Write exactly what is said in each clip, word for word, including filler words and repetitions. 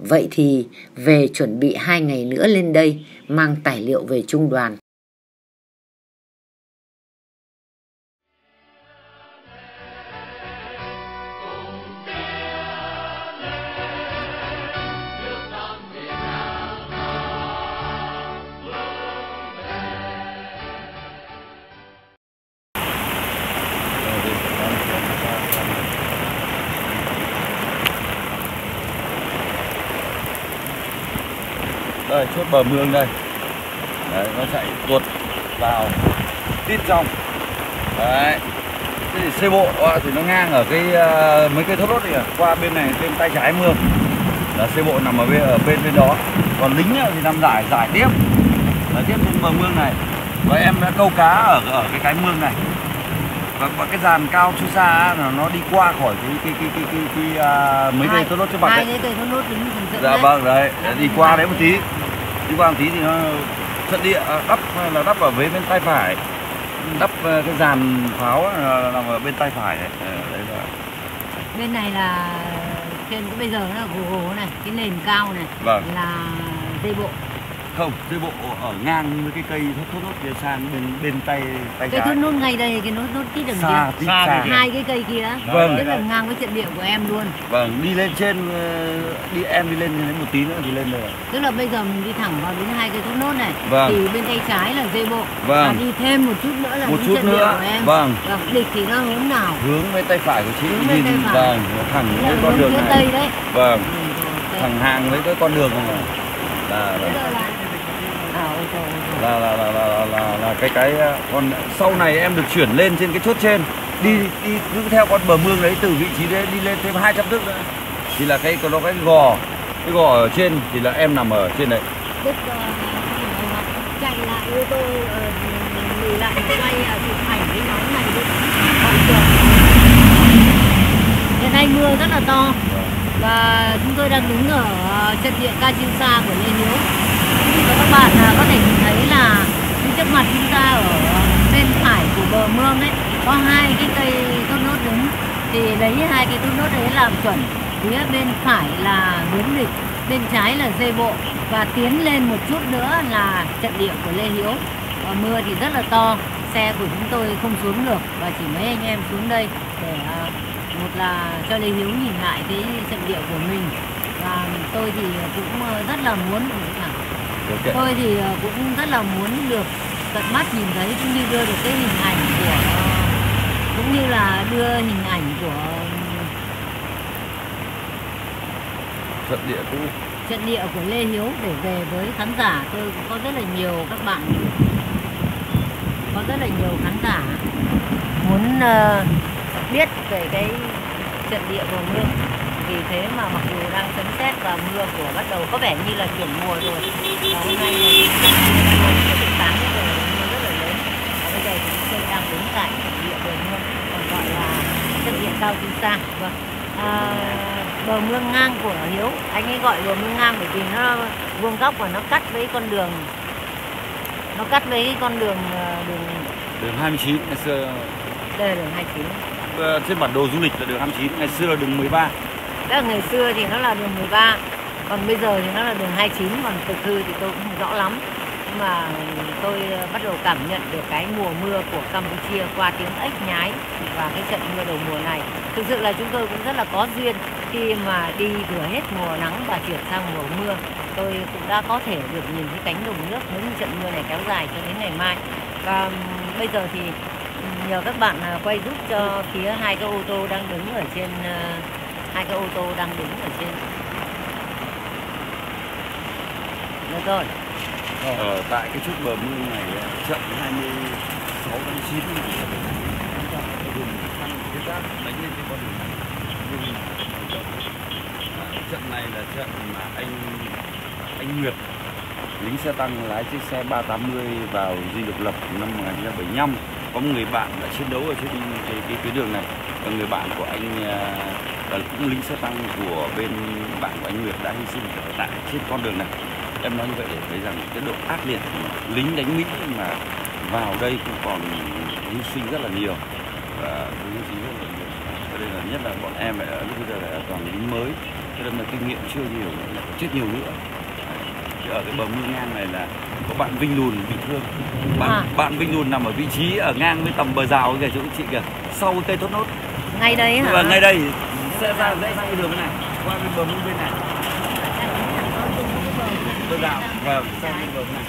Vậy thì về chuẩn bị hai ngày nữa lên đây mang tài liệu về trung đoàn. Đây, chốt bờ mương đây. Đấy, nó chạy tuột vào tít trong. Đấy. Thế thì xe bộ thì nó ngang ở cái uh, mấy cây thốt nốt này, qua bên này, bên tay trái mương là xe bộ nằm ở bên ở bên bên đó. Còn lính thì nằm giải giải tiếp, giải tiếp trên bờ mương này. Và em đã câu cá ở ở cái cái mương này. Và, và cái dàn cao su xa là nó đi qua khỏi cái cái cái cái, cái, cái, cái uh, mấy cây thốt nốt trước mặt đấy. Hai cái cây thốt nốt đứng dừng Dạ vâng, đấy, đi qua đấy một tí. Đi qua một tí thì nó trận địa đắp là đắp ở bên bên tay phải, đắp cái dàn pháo là nằm ở bên tay phải đấy. Đấy là... Bên này là trên cái bây giờ nó là gồ gồ này, cái nền cao này, vâng, là dây bộ. Không, dây bộ ở ngang với cái cây thốt thốt nốt kia sang bên bên tay tay cái trái. thốt nốt ngay đây, cái nốt nốt tít đằng xa, kia. xa, xa. Hai cái cây kia. Vâng. Tức là ngang với trận địa của em luôn. Vâng, đi lên trên, đi em đi lên đến một tí nữa thì lên rồi. Tức là bây giờ mình đi thẳng vào đến hai cây thốt nốt này. Vâng. Thì bên tay trái là dây bộ. Vâng. Và đi thêm một chút nữa là một đến chút trận nữa. địa của em. Vâng. Và địch thì nó hướng nào? Hướng bên tay phải của chị. Hướng bên tay phải. Vâng, thẳng với con đường này. Tây đấy. Vâng. Ừ, thẳng hàng với cái con đường này. Là, là, là, là, là, là, là, là cái cái còn sau này em được chuyển lên trên cái chốt trên, đi đi cứ theo con bờ mương đấy, từ vị trí đấy đi lên thêm hai trăm thước nữa thì là cái nó cái gò cái gò ở trên thì là em nằm ở trên đấy. Đức uh, chạy lại ô tô lùi uh, lại quay chụp ảnh với nhóm này được. Hiện nay mưa rất là to và chúng tôi đang đứng ở trận địa Kajinsa của Lê Hiếu. Và các bạn uh, có thể nhìn thấy là trước mặt chúng ta ở bên phải của bờ mương ấy có hai cái cây thốt nốt đứng, thì lấy hai cái thốt nốt đấy làm chuẩn. Phía bên phải là hướng địch, bên trái là dây bộ, và tiến lên một chút nữa là trận địa của Lê Hiếu. Và mưa thì rất là to, xe của chúng tôi không xuống được và chỉ mấy anh em xuống đây để uh, một là cho Lê Hiếu nhìn lại cái trận địa của mình, và tôi thì cũng rất là muốn Okay. Tôi thì cũng rất là muốn được tận mắt nhìn thấy, cũng như đưa được cái hình ảnh của, cũng như là đưa hình ảnh của trận địa cũ, trận địa của Lê Hiếu để về với khán giả. Tôi cũng có rất là nhiều các bạn, có rất là nhiều khán giả muốn uh, biết về cái trận địa bờ mương. Vì thế mà mặc dù đang sấm sét và mưa của bắt đầu có vẻ như là chuyển mùa rồi, và hôm nay là từ sáng đến giờ mưa rất là lớn. Và bây giờ thì chúng tôi đang đứng tại trận địa bờ mương, còn gọi là trận địa Kajinsa. Vâng. À, bờ mương ngang của Hiếu, anh ấy gọi bờ mương ngang bởi vì nó vuông góc và nó cắt với con đường, nó cắt với cái con đường đường đường hai mươi chín ngày xưa. Đây là đường hai mươi chín. Trên bản đồ du lịch là đường hai mươi chín, ngày xưa là đường mười ba. Đó, ngày xưa thì nó là đường mười ba, còn bây giờ thì nó là đường hai mươi chín, còn thực hư thì tôi cũng không rõ lắm. Nhưng mà tôi bắt đầu cảm nhận được cái mùa mưa của Campuchia qua tiếng ếch nhái và cái trận mưa đầu mùa này. Thực sự là chúng tôi cũng rất là có duyên khi mà đi vừa hết mùa nắng và chuyển sang mùa mưa. Tôi cũng đã có thể được nhìn thấy cánh đồng nước nếu như trận mưa này kéo dài cho đến ngày mai. Và bây giờ thì nhờ các bạn quay giúp cho phía hai cái ô tô đang đứng ở trên, hai cái ô tô đang đứng ở trên. Được rồi. Ở tại cái chút bờ mương này trận hai mươi sáu tháng chín đánh lên cái con đường này. Trận này là trận mà anh anh Nguyệt, lính xe tăng lái chiếc xe ba tám mươi vào Dinh Độc Lập năm một nghìn chín trăm bảy mươi lăm. Có một người bạn đã chiến đấu ở trên cái cái tuyến đường này, và người bạn của anh là cũng lính xe tăng của bên bạn của anh Nguyệt đã hy sinh ở tại trên con đường này. Em nói như vậy để thấy rằng cái độ ác liệt của lính đánh Mỹ mà vào đây cũng còn hy sinh rất là nhiều, và hy sinh rất là nhiều. Cho nên là nhất là bọn em ở lúc bây giờ là toàn lính mới, cho Cho nên là kinh nghiệm chưa nhiều, là chết nhiều nữa. Chứ ở cái bờ mương ngang này là có bạn Vinh Lùn bị thương. Bạn, à. bạn Vinh Lùn nằm ở vị trí ở ngang với tầm bờ rào kìa chỗ chị kìa, sau cây thốt nốt. Ngay đây hả? Và ngay đây sẽ ra dãy ra cái đường này, qua bên bờ mương bên này. Bờ rào và sang bên bờ này.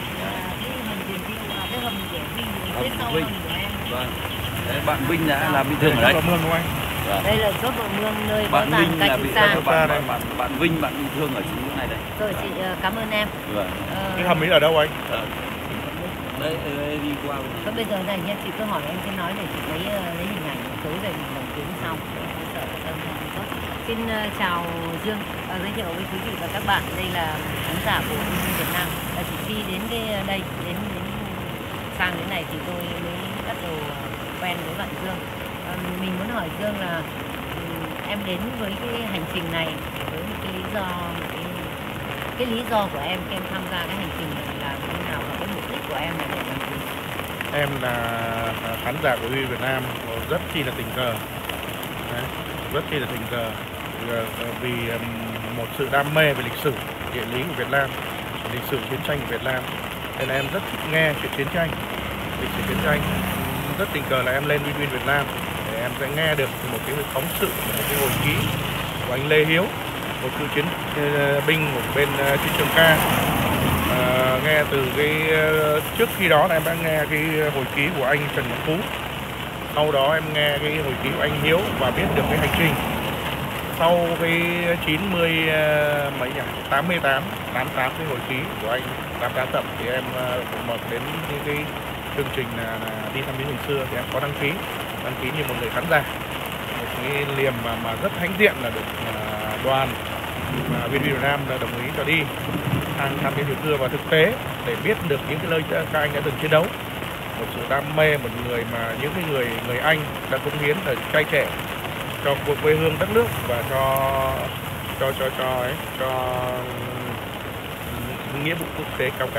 Vinh. Vâng. Đấy, bạn Vinh đã là bị thương ở đây. Vâng. Đây là chốt bờ mương nơi bạn có Vinh dàn là bị xa. Bạn, bạn, bạn, bạn Vinh bạn bị thương ở chỗ này đây. Rồi chị cảm ơn em. Vâng. Ờ... Cái hầm ấy ở đâu anh? Ờ. Đây, đây đi qua bên này. Bây giờ này nha, chị cứ hỏi em sẽ nói để chị lấy lấy hình ảnh tối về mình đồng tiếng sau. Xin uh, chào Dương, uh, giới thiệu với quý vị và các bạn, đây là khán giả của Việt Nam. Uh, chỉ khi đến cái đây đến đến sang đến này thì tôi mới bắt đầu quen với bạn Dương. Uh, mình muốn hỏi Dương là um, em đến với cái hành trình này với một cái lý do một cái, cái lý do của em khi em tham gia cái hành trình này là như nào và cái mục đích của em là để làm gì? Em là khán giả của Việt Nam, rất chi là tình cờ. Đấy, rất chi là tình cờ vì một sự đam mê về lịch sử địa lý của Việt Nam, lịch sử chiến tranh của Việt Nam, nên em rất thích nghe chuyện chiến tranh, lịch sử chiến tranh. Rất tình cờ là em lên Win Win Việt Nam để em sẽ nghe được một cái phóng sự, một cái hồi ký của anh Lê Hiếu, một cựu chiến binh của bên chiến trường Ca. À, nghe từ cái trước khi đó là em đã nghe cái hồi ký của anh Trần Ngọc Phú, sau đó em nghe cái hồi ký của anh Hiếu và biết được cái hành trình sau cái chín mươi mấy nhỉ, tám mươi tám, tám mươi tám cái hồi ký của anh, tám mươi tám tập thì em cũng mở đến những cái chương trình là, là đi thăm viếng hồi xưa thì em có đăng ký, đăng ký như một người khán giả, một cái niềm mà mà rất hãnh diện là được đoàn mà Việt Việt Nam đã đồng ý cho đi sang thăm viếng hồi xưa và thực tế để biết được những cái nơi các anh đã từng chiến đấu, một sự đam mê, một người mà những cái người người Anh đã cống hiến ở trai trẻ cho quê hương đất nước và cho cho cho cho ấy, cho nghĩa vụ quốc tế cao cả.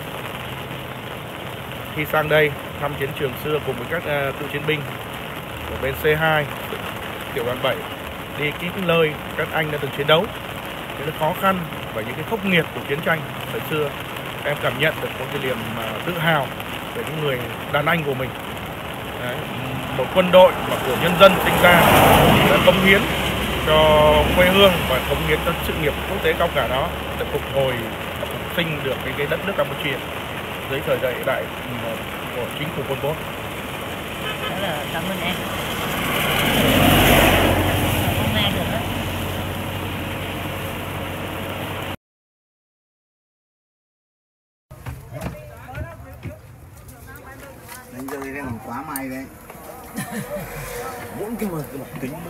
Khi sang đây thăm chiến trường xưa cùng với các uh, cựu chiến binh của bên C hai, tiểu đoàn bảy, đi những nơi các anh đã từng chiến đấu, những khó khăn và những cái khốc nghiệt của chiến tranh thời xưa, em cảm nhận được một cái niềm uh, tự hào về những người đàn anh của mình. Đấy, một quân đội mà của nhân dân sinh ra đã cống hiến cho quê hương và cống hiến cho sự nghiệp quốc tế cao cả đó để phục hồi và phục sinh được cái, cái đất nước Campuchia dưới thời đại đại của chính phủ Pol Pot. Đó là cảm ơn em. Không nghe được đó. Đánh rơi đây còn quá may đấy. Mỗi cái mà cái mặt kính mới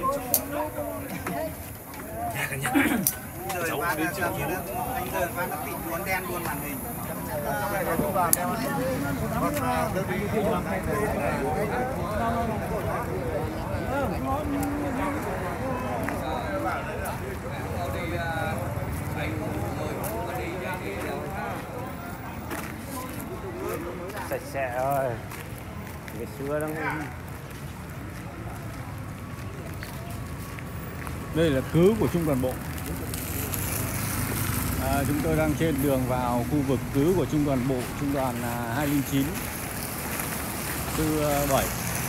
nhà cả nhà. Rồi phát ra sao kia đó, anh rơi phát nó tịt cuốn đen luôn màn hình. Sạch sẽ rồi. Ngày xưa đang đây là cứ của trung đoàn bộ. À, chúng tôi đang trên đường vào khu vực cứ của trung đoàn bộ, trung đoàn hai không chín tư bảy.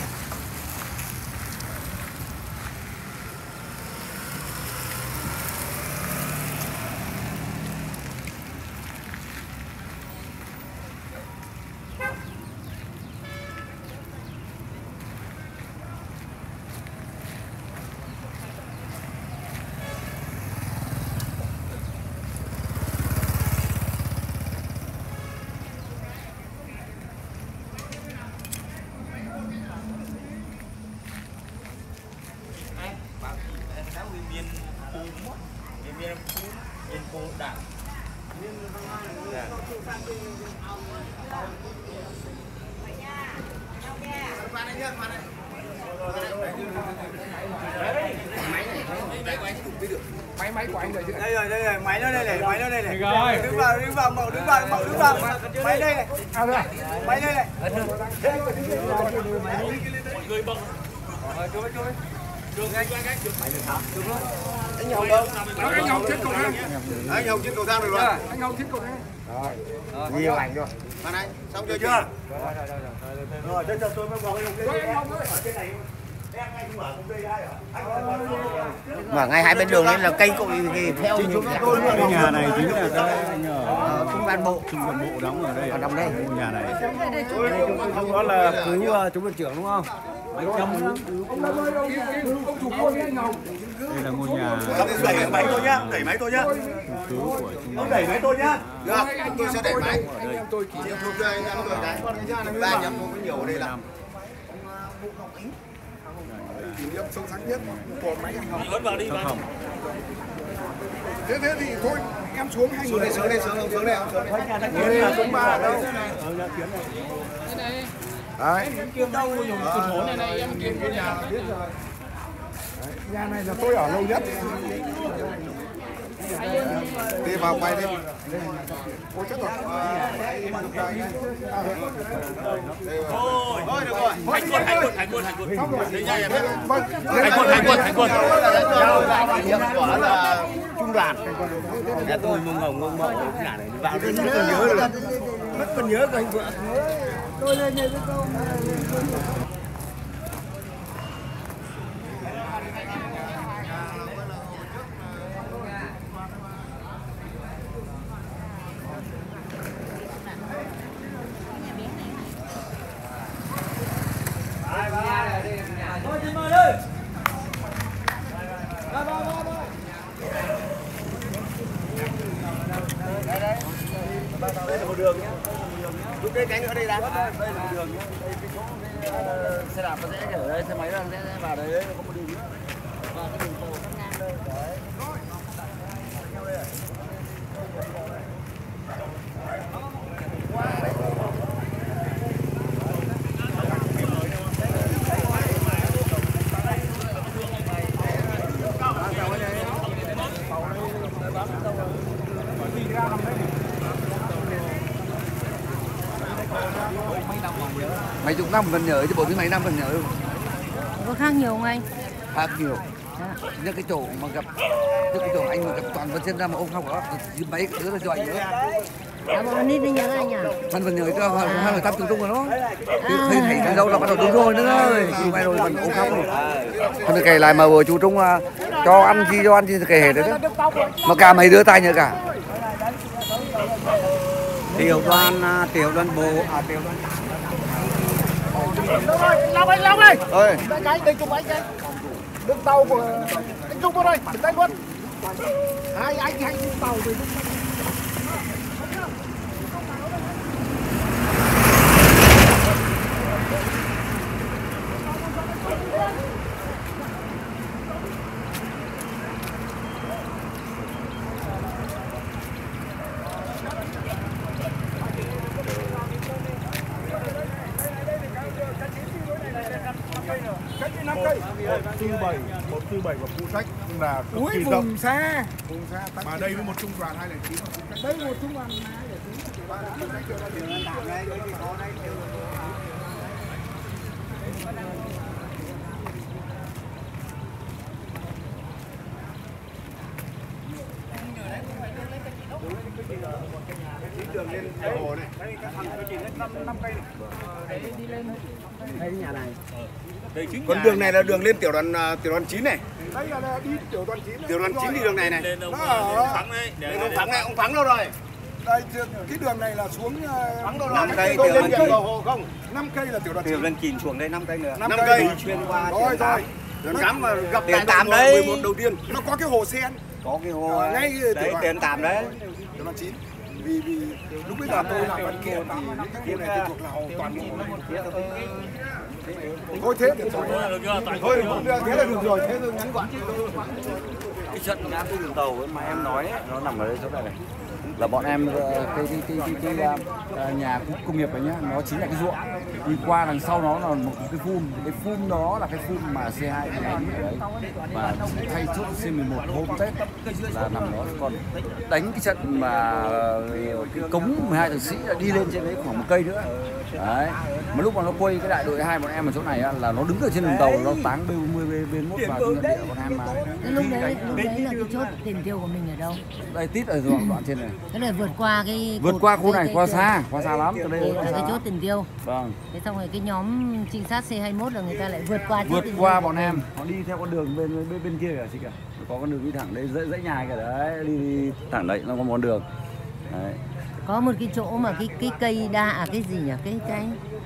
Máy máy của anh rồi chứ. Đây rồi, đây rồi, máy nó đây này, máy nó đây này. Đứng vào, đứng vào, mậu đứng vào, mậu đứng vào. Máy đây này. Máy đây này. Mọi người bật. Anh Hồng đâu? Anh Hồng trên cầu thang. Anh Hồng trên cầu thang được rồi. Anh Hồng trên cầu thang. Rồi. Nhiều ảnh rồi. Bạn anh, xong chưa chưa? Rồi rồi rồi. Rồi, tôi mới vào anh Hồng lên. Ở trên này em anh mở công ty ai hả? Và ngay hai bên đường nên là cây cội thì theo những cái nhà này chính là cái nhà trung ban bộ, trung đoàn bộ đóng ở đây. ở trong đây. Ngôi nhà này. Đó là cứu chúng đội trưởng đúng không? Đây là ngôi nhà Đẩy máy tôi nhá, đẩy máy tôi nhá. cứu của trung Ông đoàn. đẩy máy tôi nhá. Được, tôi sẽ đẩy máy. Chịu thuộc cho anh em rồi đấy. Ba nhắm không có nhiều ở đây là. Kỷ niệm sâu sắc nhất của máy anh Hồng. Vẫn vào đi. Hồng. Thế thế thì thôi em xuống hai người. Xuống đây, xuống đây, xuống đây, xuống đây. Người là xuống ba ở đâu? Đấy. Nhà này là tôi ở lâu nhất. Đi vào quay đi. Ôi chết rồi. Thôi được rồi. Hành quân, hành quân, hành quân, hành quân. Xong rồi. Hành quân, hành quân, hành quân. Của là trung đoàn. Nhà tôi mông hồng mông mậu nhà này vào đến mất còn nhớ rồi. Mất còn nhớ của anh vợ. Tôi lên đây với cô. Đây là một đường nhé. Lúc đây cánh nữa đây đã. Đây là một đường nhé. Đây cái chỗ cái xe đạp nó sẽ ở đây, xe máy nó sẽ vào đấy, có một đường nữa. Và cái đường tàu cắt ngang đây. Đấy. Mấy chục năm vẫn nhớ chứ bốn mươi mấy năm vẫn nhớ. Có khác nhiều không anh? Khác nhiều. Những cái chỗ mà gặp những cái chỗ anh mà gặp toàn vẫn trên ra mà ông không có mấy đứa là cho anh nữa. À, bọn nít đi nhớ anh à? Vẫn vẫn nhớ cho hai người tam trường trung rồi đó. Thấy thấy thấy đâu là bắt đầu đúng rồi nữa rồi. Thì mai rồi vẫn ông không rồi. Còn kể lại mà vừa chú Trung cho ăn chi cho ăn chi kể hết đấy đó. Mà cả mấy đứa tay nhớ cả. Tiểu đoàn tiểu đoàn bộ à tiểu đoàn Long ơi, Long ơi. Ơi. Cái đây chụp anh cái. Đường tàu của anh Trung vào đây, bên tay quân. Hai anh hai đường tàu về. năm cây. một tư bảy, một tư bảy và phụ trách là cực kỳ rộng. Vùng xa. Vùng xa. Mà đây với một trung đoàn hai không chín. Đây một trung đoàn hai đường lên hồ này. Đây các thằng nó chỉ lên năm cây này. Đấy đi lên. Đây nhà này. Còn đường này là đường lên tiểu đoàn tiểu đoàn chín này. Đây là đi tiểu đoàn chín. Tiểu đoàn chín đi đường này này. Nó ở Thắng này. Để ông Thắng này, ông Thắng đâu rồi? Đây cái đường này là xuống Thắng đâu rồi? năm cây tiểu đoàn chín hồ không? năm cây là tiểu đoàn chín. Tiểu đoàn chín xuống đây năm cây nữa. năm cây xuyên qua rồi rồi. Đường tám mà gặp Tiền Tạm đấy. mười một đầu tiên. Nó có cái hồ sen. Có cái hồ ngay đấy Tiền Tạm đấy. Tiểu đoàn chín. Vì vì lúc bây giờ tôi làm văn kiện thì những cái khu này thuộc là hồ toàn bộ. Thôi thế được rồi. Thôi thế là được rồi, thế là ngắn gọn. Cái trận ngã tư đường tàu ấy mà em nói ấy, nó nằm ở đây chỗ này này. Là bọn em cái cái cái cái, cái, cái uh, nhà công nghiệp này nhá, nó chính là cái ruộng. Đi qua đằng sau nó là một cái phum, cái phum đó là cái phum mà xê hai bị đánh ở đấy. Và thay chốt xê mười một hôm Tết là nằm đó. Còn đánh cái trận mà cái cống mười hai thằng sĩ là đi lên trên đấy khoảng một cây nữa. Đấy. Mà lúc mà nó quay cái đại đội hai bọn em ở chỗ này là nó đứng ở trên đường tàu, nó táng B bốn mươi B bên bên mốt Tiền vào bơm trung đấy. địa Bọn Em mà. Cái lúc đấy lúc đấy là cái chốt tiền tiêu của mình ở đâu? Đây tít ở đoạn đoạn trên này. Cái này vượt qua cái Vượt cột- qua khu cái- này, cái- qua cái- xa, qua xa lắm. Từ đây Đây qua là cái xa. chốt tiền tiêu. Vâng. Thế xong rồi cái nhóm trinh sát C hai mốt là người ta lại vượt qua chốt Vượt tiền qua tiêu bọn của em, mình. họ đi theo con đường bên bên bên kia kìa chị kìa. Có con đường đi thẳng đây, dãy dãy nhà kìa đấy, đi, đi thẳng đấy nó có một con đường. Đấy. Có một cái chỗ mà cái cái cây đa à cái gì nhỉ? Cái cái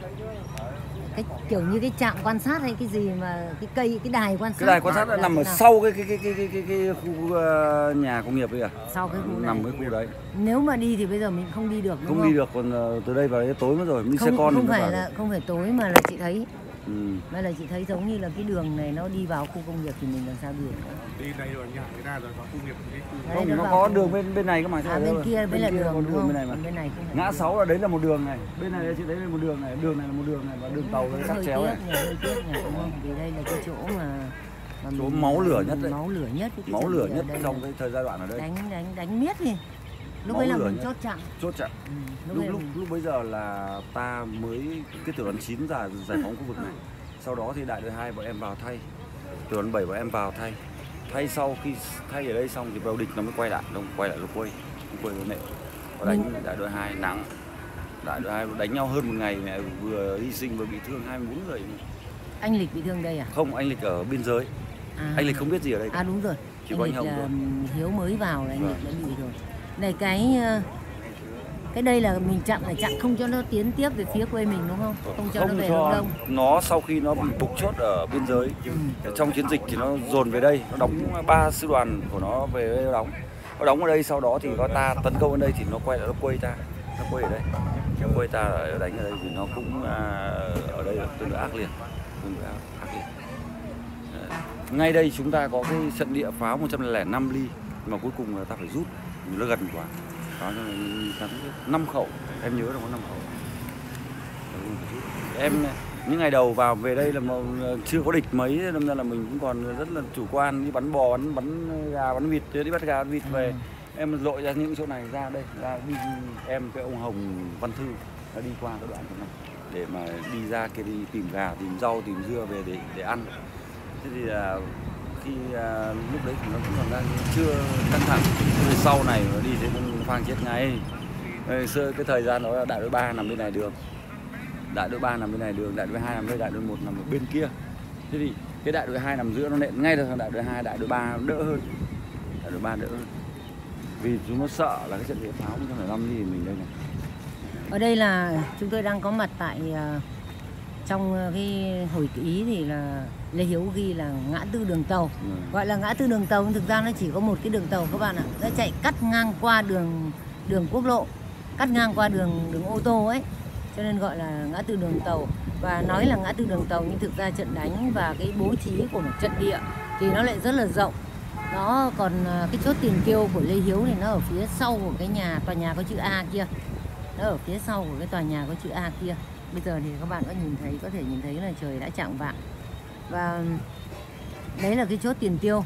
cái kiểu như cái trạm quan sát hay cái gì mà cái cây cái đài quan sát. Cái đài quan sát nó là nằm ở nào? sau cái cái cái cái cái, cái, cái khu uh, nhà công nghiệp ấy à. Sau cái khu này. Nằm cái khu đấy. Nếu mà đi thì bây giờ mình không đi được đúng Không, không? đi được, còn uh, từ đây vào đấy tối mất rồi, đi xe Không, con không thì mới phải vào là được. không phải tối mà là chị thấy Ừ. mà là chị thấy giống như là cái đường này nó đi vào khu công nghiệp thì mình làm sao đi được? Đi đây rồi nhà người ta rồi vào khu nghiệp cái khu. Đấy, Không, nó vào có khu- đường bên bên này cơ mà. À bên kia mới là kia đường có đúng không? bên này mà. Bên này không phải Ngã đường. sáu là đấy là một đường này, bên này chị thấy là một đường này, đường này là một đường này và đường tàu đấy cắt Hơi chéo này. tiếc nhỉ, hơi tiếc nhỉ, đúng không? Vì đây là cái chỗ mà, mà Chỗ mình- máu lửa nhất đấy. máu lửa nhất cái Máu trận lửa địa nhất ở đây trong là cái thời giai đoạn ở đây. đánh đánh đánh miết đi. Lúc Máu ấy là lửa mình nhất. chốt chặn. Chốt chặn. Ừ, lúc, Lúc ấy là lúc mình- lúc bây giờ là ta mới cái tiểu đoàn chín ra giải phóng khu vực này. Sau đó thì đại đội hai bọn em vào thay. Tiểu đoàn bảy bọn em vào thay. Thay sau khi thay ở đây xong thì vào địch nó mới quay lại, nó quay lại nó quay, nó quay nó nệ. Nó đánh đại đội hai nắng. Đại đội hai đánh nhau hơn một ngày này, vừa hy sinh vừa bị thương hai mươi bốn người. Anh Lịch bị thương đây à? Không, anh Lịch ở biên giới. À. Anh Lịch không biết gì ở đây cả. À đúng rồi. Chỉ Anh có anh Lịch Hồng là thôi. Hiếu mới vào là anh Vâng. Lịch đã bị rồi. Này cái ờ, cái đây là mình chặn là chặn không cho nó tiến tiếp về phía quê mình đúng không? Không cho nó về hướng đông. nó sau khi nó bị bục chốt ở biên giới trong chiến dịch thì nó dồn về đây, nó đóng ba sư đoàn của nó về đây nó đóng, nó đóng ở đây, sau đó thì có ta tấn công ở đây thì nó quay lại nó quay ta, nó quay ở đây, nó quay ta ở đánh ở đây thì nó cũng à, ở đây là tương đối ác liệt, tương đối ác liệt. Đấy. Ngay đây chúng ta có cái trận địa pháo một trăm lẻ năm ly mà cuối cùng là ta phải rút vì nó gần quá. Pháo năm khẩu, em nhớ là có năm khẩu. Em những ngày đầu vào về đây là mà chưa có địch mấy, nên ra là mình cũng còn rất là chủ quan, đi bắn bò, bắn bắn gà, bắn vịt, đi bắt gà, bắn vịt về. Em lội ra những chỗ này ra đây, ra đi em cái ông Hồng Văn Thư đã đi qua cái đoạn này để mà đi ra kia đi tìm gà, tìm rau, tìm dưa về để để ăn. Thế thì là khi à, lúc đấy thì nó cũng còn đang chưa căng thẳng. Rồi sau này nó đi thế cũng phang chết ngay. Ngày xưa cái thời gian đó là đại đội ba nằm bên này đường, đại đội ba nằm bên này đường, đại đội hai nằm đây, đại đội một nằm ở bên kia. Thế thì cái đại đội hai nằm giữa nó nện ngay được thằng đại đội hai, đại đội ba đỡ hơn, đại đội ba đỡ hơn. Vì chúng nó sợ là cái trận địa pháo một trăm lẻ năm thì mình đây này. Ở đây là chúng tôi đang có mặt tại uh, trong uh, cái hồi ký thì là Lê Hiếu ghi là ngã tư đường tàu. Ừ. Gọi là ngã tư đường tàu nhưng thực ra nó chỉ có một cái đường tàu các bạn ạ. Nó chạy cắt ngang qua đường đường quốc lộ, cắt ngang qua đường đường ô tô ấy. Cho nên gọi là ngã tư đường tàu. Và nói là ngã tư đường tàu nhưng thực ra trận đánh và cái bố trí của một trận địa thì nó lại rất là rộng. Nó còn uh, cái chốt tiền kiêu của Lê Hiếu thì nó ở phía sau của cái nhà tòa nhà có chữ A kia. Nó ở phía sau của cái tòa nhà có chữ A kia. Bây giờ thì các bạn có nhìn thấy, có thể nhìn thấy là trời đã chạng vạng. Và đấy là cái chốt tiền tiêu.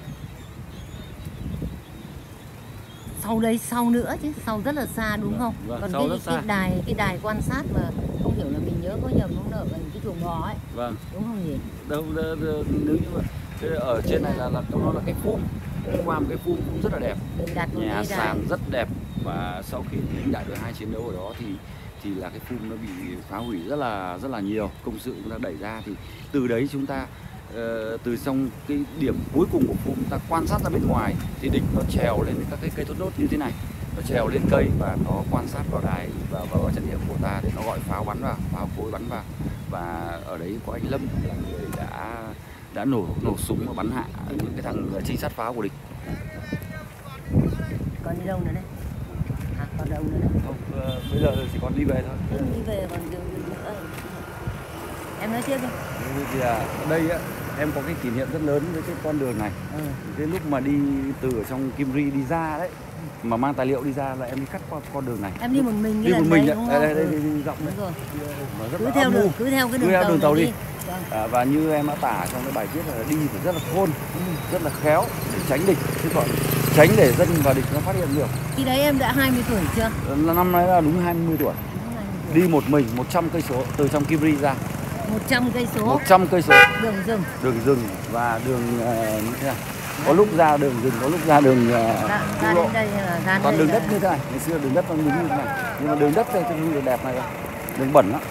Sau đấy sau nữa chứ, sau rất là xa đúng không? Vâng, Còn sau cái, rất cái xa. đài cái đài quan sát mà không hiểu là mình nhớ có nhầm không, nó ở gần cái chuồng bò ấy, Vâng. đúng không nhỉ? Đâu, đâu, đâu nếu như mà thế ở trên này là là nó là cái phum, qua một cái phum cũng rất là đẹp. Mình đặt một Nhà cái đài. sàn rất đẹp và sau khi lính đại đội hai chiến đấu ở đó thì thì là cái phum nó bị phá hủy rất là rất là nhiều, công sự chúng ta đẩy ra thì từ đấy chúng ta uh, từ trong cái điểm cuối cùng của phum ta quan sát ra bên ngoài thì địch nó trèo lên các cái cây thốt nốt như thế này, nó trèo lên cây và nó quan sát vào đài và vào, vào trận địa của ta để nó gọi pháo bắn vào, pháo cối bắn vào. Và ở đấy có anh Lâm là người đã đã nổ nổ súng và bắn hạ những cái thằng trinh sát pháo của địch. Còn đi đâu nữa đấy? À, còn đâu nữa đấy? Không, ờ, bây giờ chỉ còn đi về thôi. Ừ, đi về còn điều gì nữa? Em nói tiếp đi. Thì à, ở đây á, em có cái kỷ niệm rất lớn với cái con đường này. Ừ. Cái lúc mà đi từ ở trong Kim Ri đi ra đấy, mà mang tài liệu đi ra là em đi cắt qua con đường này. Em đi một mình Đi cái một lần mình đấy ạ. đúng Đây, không? đây, đây, Ừ. đi, đi rộng đấy. Đúng rồi. Mà rất Cứ là theo âm đường, u. cứ theo cái đường Cứ theo tàu đường này tàu đi. đi. Vâng. À, và như em đã tả trong cái bài viết là đi phải rất là khôn, rất là khéo để tránh địch, chứ còn tránh để dân và địch nó phát hiện được. Khi đấy em đã hai mươi tuổi chưa? Năm nay là đúng hai mươi tuổi. Đi một mình một trăm cây số từ trong Kim Ri ra. một trăm cây số. một trăm cây số. Đường rừng. Đường rừng và đường uh, như thế này. Có lúc ra đường rừng, có lúc ra đường uh, ra, ra đến đây là ra toàn đường là... đất như thế này. Ngày xưa đường đất nó đúng như thế này. Nhưng mà đường đất đây thì không đẹp này đâu. Đường bẩn lắm.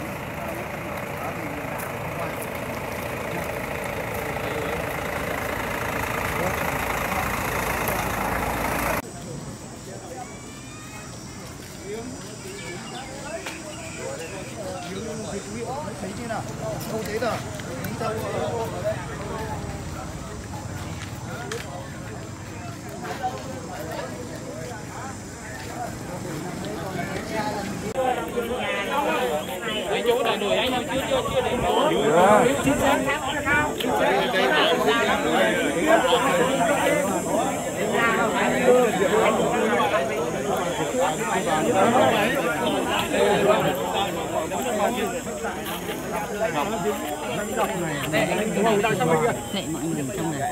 Kệ mọi người trong này.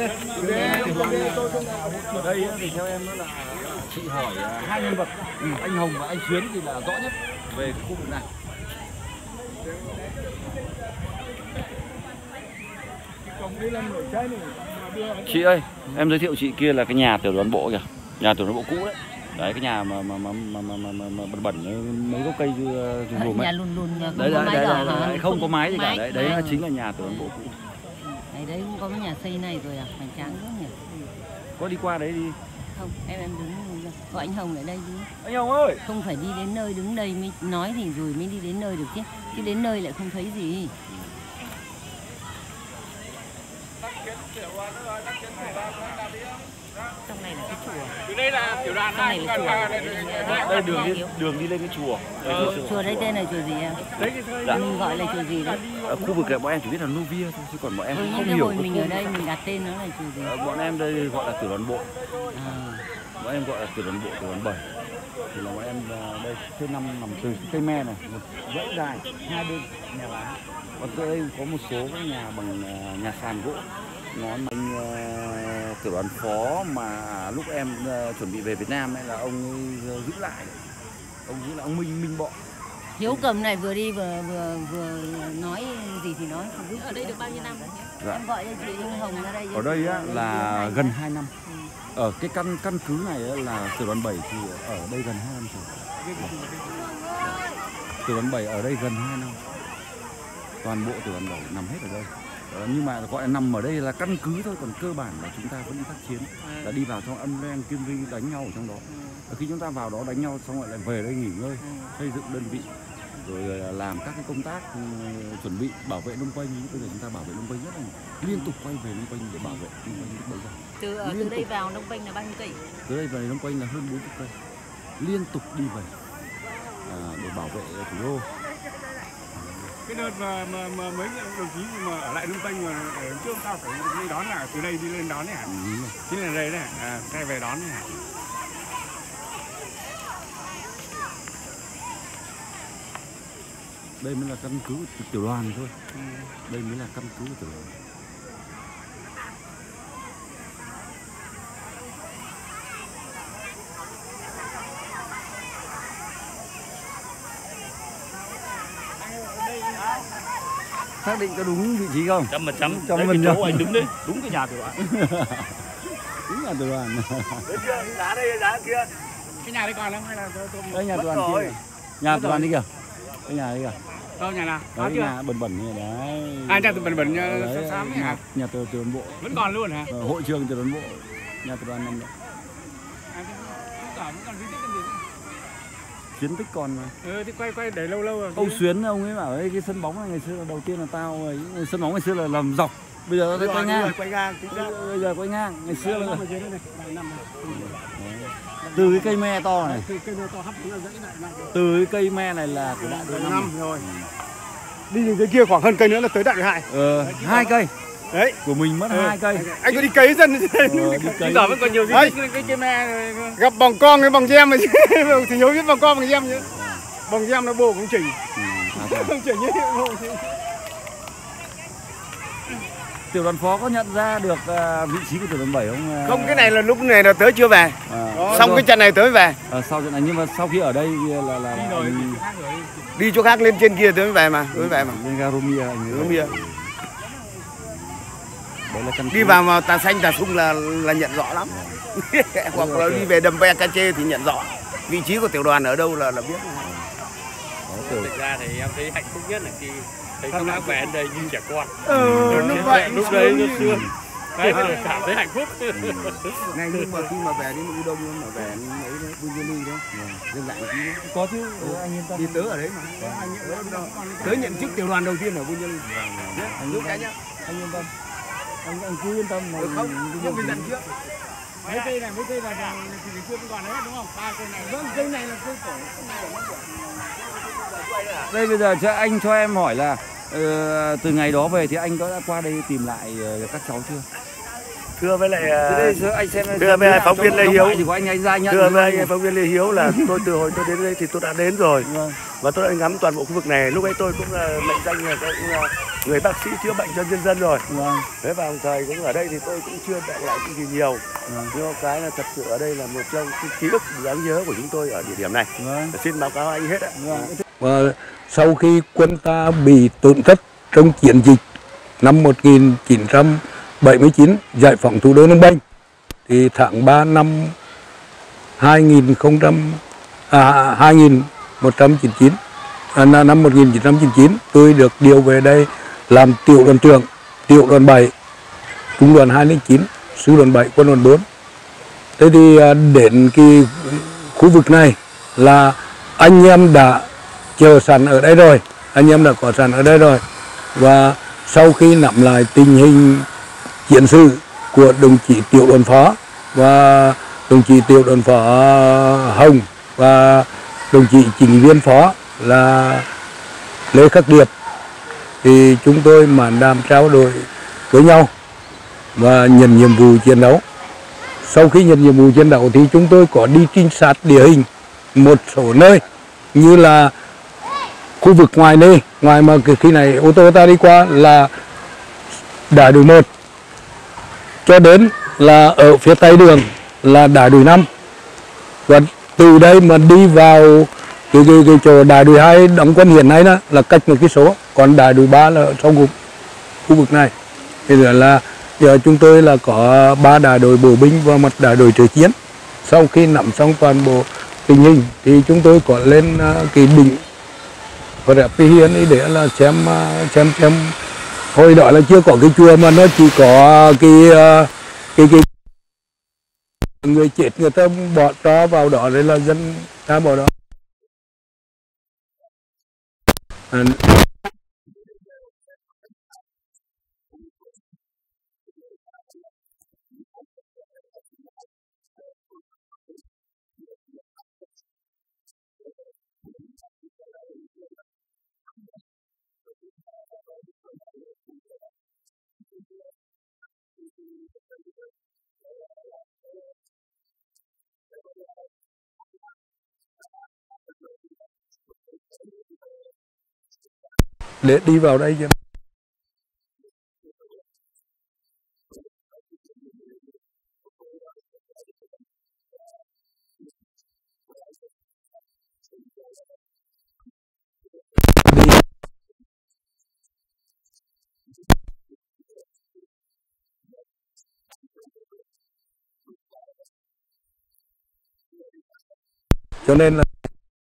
Ở đây thì theo em nó là chị hỏi hai nhân vật, ừ, anh Hồng và anh Xuyến thì là rõ nhất về cái khu vực này. Chị ơi, em giới thiệu chị kia là cái nhà tiểu đoàn bộ kìa, nhà tiểu đoàn bộ cũ đấy. Đấy, cái nhà mà mà mà mà mà, mà, mà bẩn bẩn mấy gốc cây rừng rùm ấy. Nhà lùn lùn không đấy, có đấy, mái đấy, đỏ đấy, hả? đấy, không có mái gì cả mái. đấy, đấy à. Chính là nhà tiểu đoàn bộ cũ. Đấy, đấy cũng có cái nhà xây này rồi à, hoành tráng quá nhỉ. Có đi qua đấy đi. Không, em em đứng gọi anh Hồng lại đây đi. Anh Hồng ơi. Không phải đi đến nơi đứng đây mới nói thì rồi mới đi đến nơi được chứ. Chứ đến nơi lại không thấy gì. Trong này là cái chùa. Từ đây là tiểu đoàn Trong này là chùa. Đây đường đi đường đi lên cái chùa. Chùa, chùa đấy tên là chùa gì em? Dạ. Mình gọi là chùa gì đấy? Ở khu vực này bọn em chỉ biết là Novia thôi, chứ còn bọn em Ừ, cũng nhưng không cái hiểu. hồi mình ở đây mình đặt tên nó là chùa gì? Ờ, bọn em đây gọi là tiểu đoàn bộ. À. Bọn em gọi là tiểu đoàn bộ, tiểu đoàn bảy. Thì là bọn em đây thứ năm nằm từ cây me này, một dãy dài hai bên nhà lá. Còn đây có một số các nhà bằng nhà sàn gỗ. Nó anh uh, tiểu đoàn phó mà lúc em uh, chuẩn bị về Việt Nam ấy là ông ấy giữ lại. Ông giữ lại ông Minh Minh Bọ. Hiếu Cầm này vừa đi vừa vừa vừa nói gì thì nói. Ở đây được bao nhiêu năm rồi? Dạ. Em gọi cho chị Hồng ra đây. Ở đây á, là gần hai năm. Ừ. Ở cái căn căn cứ này á, là tiểu đoàn bảy thì ở đây gần hai năm rồi. Tiểu đoàn bảy ở đây gần hai năm. Toàn bộ tiểu đoàn bảy nằm hết ở đây. Ờ, nhưng mà gọi là nằm ở đây là căn cứ thôi, còn cơ bản là chúng ta vẫn đi tác chiến, là đi vào trong Âm Len, Kim Vi đánh nhau ở trong đó. Và khi chúng ta vào đó đánh nhau xong rồi lại về đây nghỉ ngơi, xây dựng đơn vị, rồi làm các cái công tác uh, chuẩn bị bảo vệ Đông Quanh. Bây giờ chúng ta bảo vệ Đông Quanh rất là liên tục quay về Đông Quanh để bảo vệ Đông Quanh lúc bây giờ. Từ uh, từ đây vào Đông Quanh là bao nhiêu cây? Từ đây về Đông Quanh là hơn bốn mươi cây, liên tục đi về à, để bảo vệ thủ đô. Cái đợt mà, mà, mà mấy đồng chí mà ở lại Đông Quanh mà ở trước sao phải đi đón là từ đây đi lên đón đấy hả? Ừ. Chính là đây đấy, à, xe về đón đấy hả? Đây mới là căn cứ của tiểu đoàn thôi. Ừ. Đây mới là căn cứ của tiểu đoàn. Xác định có đúng vị trí không? Trăm phần trăm. Trăm phần trăm. Anh đứng đấy, đúng cái nhà tiểu đoàn. Đúng là tiểu đoàn. Đá đây, đá kia. Cái nhà đấy còn không hay là tôi đây nhà tiểu đoàn kia. Nhà tiểu đoàn đi kìa. Cái nhà đấy kìa. Đâu nhà nào? Đó cái nhà bẩn bẩn như đấy. À nhà bẩn bẩn xám xám nhà, nhà tiểu đoàn bộ. Vẫn còn luôn hả? Ờ, hội trường tiểu đoàn bộ. Nhà tiểu đoàn nằm đấy. À, vẫn còn di tích cái gì? Chiến tích còn mà. Ừ thì quay quay để lâu lâu rồi. Ông Xuyến ông ấy bảo ấy, cái sân bóng này ngày xưa là đầu tiên là tao ấy, sân bóng ngày xưa là làm dọc, bây giờ nó quay ngang. Quay ngang, bây giờ quay ngang, ngày xưa là từ cái cây me to này, từ cái cây me này là của đại đội năm rồi. Đi đến dưới kia khoảng hơn cây nữa là tới đại đội hai. Ờ, hai cây. Đấy, của mình mất ừ. hai cây. Anh có đi cấy dân ờ, đi cấy. Giờ vẫn còn nhiều gì cái cái cây me gặp bằng con cái bằng gem mà thì nhớ biết bằng con bằng gem chứ. Bằng gem nó bồ cũng chỉnh. Ừ, không chỉnh như bộ thì tiểu đoàn phó có nhận ra được uh, vị trí của tiểu đoàn bảy không? Không, cái này là lúc này là tới chưa về. À, xong rồi. Cái trận này tới về. À, sau trận này, nhưng mà sau khi ở đây là là, là đi, đi, đi chỗ khác lên trên kia tới về mà, tới về mà. Lên ga Romia anh Romia. Là đi vào mà Tà Xanh Tà Sung là là nhận rõ lắm. Hoặc là đi về đầm Be Ca Chê thì nhận rõ vị trí của tiểu đoàn ở đâu là là biết. Thực ra thì em thấy hạnh phúc nhất là khi thấy các bác về đây như trẻ con. Ừ, lúc vậy lúc đấy nó sướng. Đấy là cảm thấy hạnh phúc. Ngay nhưng mà khi mà về đến U Đông mà về ấy Buôn Nhân Ly đấy, dân dạng tí đấy. Có chứ, anh yên tâm. Đi tớ ở đấy mà. Tới nhận chức tiểu đoàn đầu tiên ở Buôn Nhân Ly. Anh giúp cái nhá. Anh yên tâm. Anh anh cứ yên tâm. Được không? Nhưng mình dặn trước. Mấy cây này, mấy cây này thì chưa còn hết đúng không? Ba cây này. Vâng, cây này là cây cổ. Đây bây giờ cho anh cho em hỏi là uh, từ ngày đó về thì anh có đã qua đây tìm lại uh, các cháu chưa? Thưa với lại uh, anh xem thưa với phóng viên Lê Hiếu thì có anh anh ra nhận. Thưa với anh phóng viên Lê Hiếu là tôi từ hồi tôi đến đây thì tôi đã đến rồi. Vâng. Và tôi đã ngắm toàn bộ khu vực này. Lúc ấy tôi cũng uh, mệnh danh là cái uh, người bác sĩ chữa bệnh cho nhân dân rồi. Vâng. Thế vào thời cũng ở đây thì tôi cũng chưa đợi lại cái gì nhiều. Vâng. Nhưng mà cái là thật sự ở đây là một trong cái ký ức đáng nhớ của chúng tôi ở địa điểm này. Vâng. Xin báo cáo anh hết ạ. Vâng. Và sau khi quân ta bị tổn thất trong chiến dịch năm một nghìn chín trăm bảy mươi chín giải phóng thủ đô Phnom Penh thì tháng ba năm hai nghìn không trăm à, hai nghìn một trăm chín mươi chín à, năm một nghìn chín trăm chín mươi chín tôi được điều về đây làm tiểu đoàn trưởng tiểu đoàn bảy trung đoàn hai không chín sư đoàn bảy quân đoàn bốn. Thế thì đến cái khu vực này là anh em đã chờ sẵn ở đây rồi, anh em đã có sẵn ở đây rồi. Và sau khi nắm lại tình hình chiến sự của đồng chí tiểu đoàn phó và đồng chí tiểu đoàn phó Hồng và đồng chí chỉ huy viên phó là Lê Khắc Điệp thì chúng tôi màn đàm trao đổi với nhau và nhận nhiệm vụ chiến đấu. Sau khi nhận nhiệm vụ chiến đấu thì chúng tôi có đi trinh sát địa hình một số nơi như là khu vực ngoài này, ngoài mà khi này ô tô ta đi qua là Đại Đội một cho đến là ở phía tây đường là Đại Đội năm, và từ đây mà đi vào cái, cái, cái chỗ Đại Đội hai đóng quân hiện nay đó là cách một cái số, còn Đại Đội ba là ở trong khu, khu vực này. Thì là giờ chúng tôi là có ba đại đội bộ binh và một đại đội trợ chiến. Sau khi nắm xong toàn bộ tình hình thì chúng tôi có lên uh, cái đỉnh và đẹp cái hiến để là xem uh, xem xem hồi đó là chưa có cái chùa mà nó chỉ có cái uh, cái cái người chết người ta bỏ cho vào đó, đấy là dân ta bỏ đó. À, để đi vào đây chứ. Cho nên là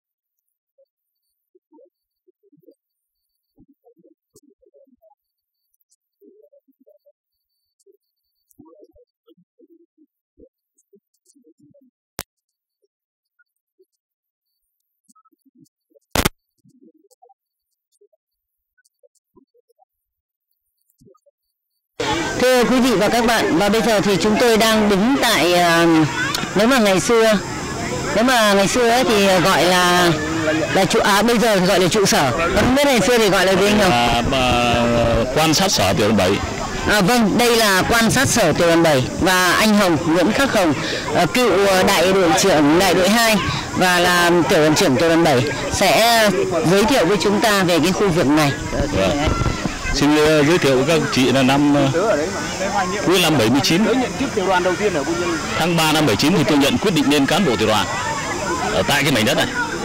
Thưa quý vị và các bạn, và bây giờ thì chúng tôi đang đứng tại uh, nếu mà ngày xưa nếu mà ngày xưa ấy thì gọi là là trụ à bây giờ thì gọi là trụ sở, còn biết ngày xưa thì gọi là gì anh Hồng? À, quan sát sở tiểu đoàn bảy. À, vâng, đây là quan sát sở tiểu đoàn bảy và anh Hồng, Nguyễn Khắc Hồng, uh, cựu đại đội trưởng đại đội hai và là tiểu đoàn trưởng tiểu đoàn bảy sẽ giới thiệu với chúng ta về cái khu vực này. Vâng. Xin giới thiệu với các chị là năm cuối năm bảy mươi chín, tháng ba năm bảy mươi chín thì tôi nhận quyết định lên cán bộ tiểu đoàn ở tại cái mảnh đất này.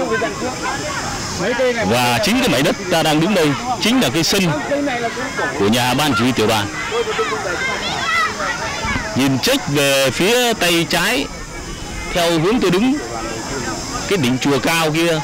Và chính cái mảnh đất ta đang đứng đây chính là cái sân của nhà ban chỉ huy tiểu đoàn. Nhìn chếch về phía tay trái theo hướng tôi đứng, cái đỉnh chùa cao kia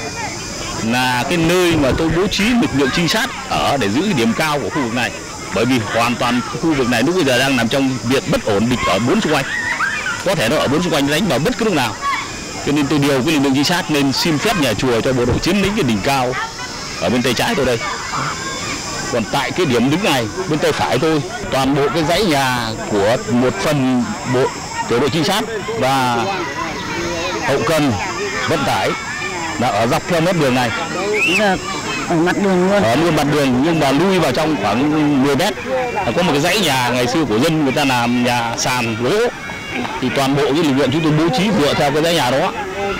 là cái nơi mà tôi bố trí lực lượng trinh sát ở để giữ cái điểm cao của khu vực này. Bởi vì hoàn toàn khu vực này lúc bây giờ đang nằm trong việc bất ổn, địch ở bốn xung quanh, có thể nó ở bốn xung quanh đánh vào bất cứ lúc nào. Cho nên tôi điều cái lực lượng trinh sát nên xin phép nhà chùa cho bộ đội chiếm lĩnh cái đỉnh cao ở bên tay trái tôi đây. Còn tại cái điểm đứng này bên tay phải tôi, toàn bộ cái dãy nhà của một phần bộ tiểu đội trinh sát và hậu cần vận tải là ở dọc theo mép đường này. Giờ ở mặt đường luôn. Ở luôn mặt đường nhưng mà lui vào trong khoảng mười mét có một cái dãy nhà ngày xưa của dân người ta làm nhà sàn gỗ, thì toàn bộ cái lực lượng chúng tôi bố trí dựa theo cái dãy nhà đó.